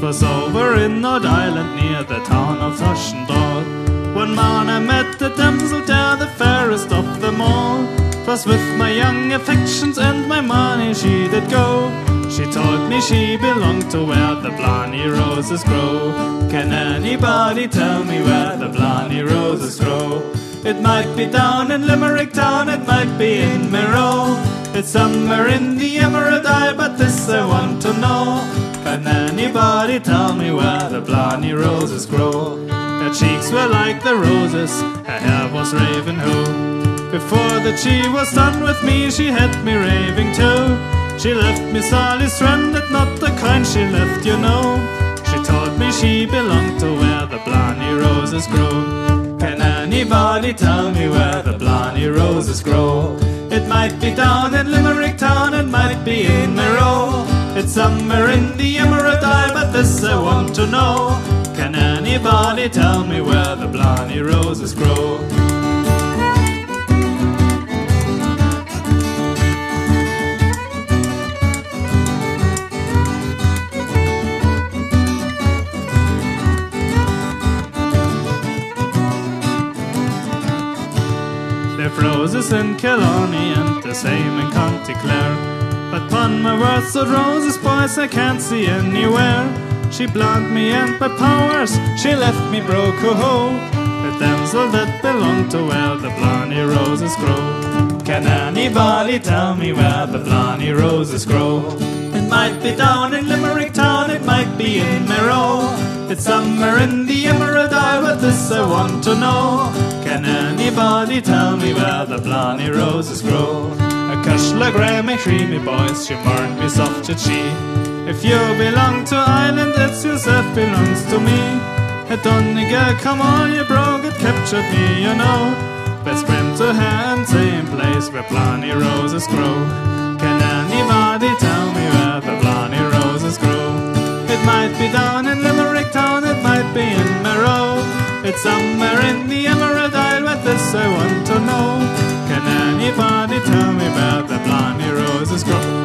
'Twas over in Nord Island near the town of Toshendal. One morn I met the damsel there, the fairest of them all. 'Twas with my young affections and my money she did go. She told me she belonged to where the Blarney roses grow. Can anybody tell me where the Blarney roses grow? It might be down in Limerick town, it might be in Mayo. It's somewhere in the Emerald Isle, but this I want to know. Can anybody tell me where the Blarney roses grow? Her cheeks were like the roses, her hair was raven hue. Before that she was done with me, she had me raving too. She left me sorely stranded, not the kind she left, you know. She told me she belonged to where the Blarney roses grow. Can anybody tell me where the Blarney roses grow? It might be down in Limerick town, it might be in Mayo. It's somewhere in the Emerald Isle, but this I want to know. Can anybody tell me where the Blarney roses grow? They've roses in Killarney and the same in County Clare. But pon my words, the roses, boys, I can't see anywhere. She blunt me and by powers, she left me broke, oh-ho. The damsel that belonged to where the Blarney roses grow. Can anybody tell me where the Blarney roses grow? It might be down in Limerick town, it might be in Mayo. It's somewhere in the Emerald Isle, but this I want to know. Can anybody tell me where the Blarney roses grow? A cushla Grammy creamy boys, she murned me soft at she. If you belong to Ireland, it's yourself belongs to me. At Donegal, come on, you broke, it captured me, you know. Best friend to hand, same place where Blarney roses grow. Can anybody tell me where the Blarney roses grow? It might be down in Limerick town, it might be in Mayo. It's somewhere in the Emerald Isle, but this I want to know. Can anybody tell me where the Blarney roses grow?